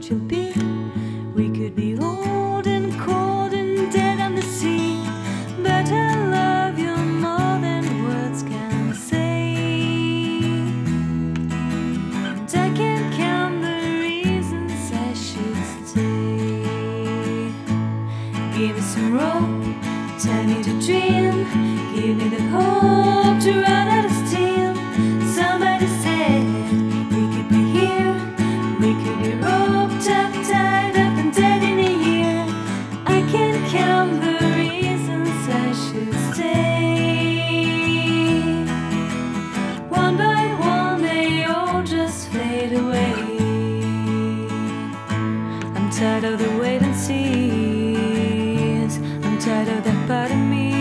you'll be. We could be old and cold and dead on the sea, but I love you more than words can say. And I can't count the reasons I should stay. Give me some rope, tell me to dream, give me the hope to run out of steam. Somebody said we could be here, we could be roped up, tied up and dead in a year. I can't count the reasons I should stay. One by one they all just fade away. I'm tired of the wait and sees, I'm tired of that part of me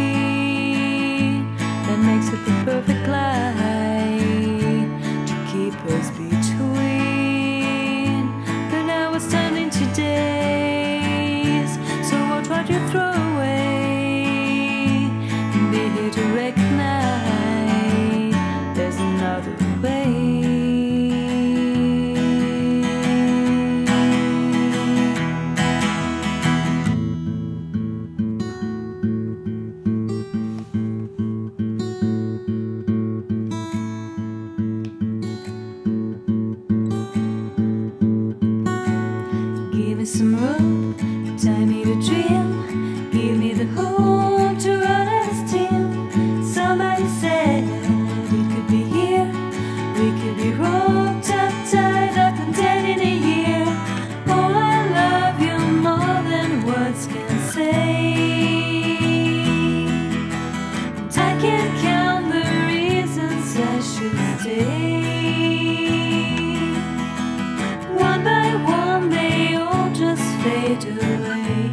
that makes it the perfect lie to keep us between. But now it's turning to days, so what would you throw away and be here to recognize there's another way. Give me some rope, tie me to dream, give me the hope to run out of steam. Somebody said we could be here, we could be roped up, tied up and dead in a year. Oh, I love you more than words can say. And I can't count the reasons I should stay. One by one they all just fade away.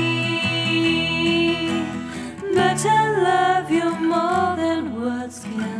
But I love you more than words can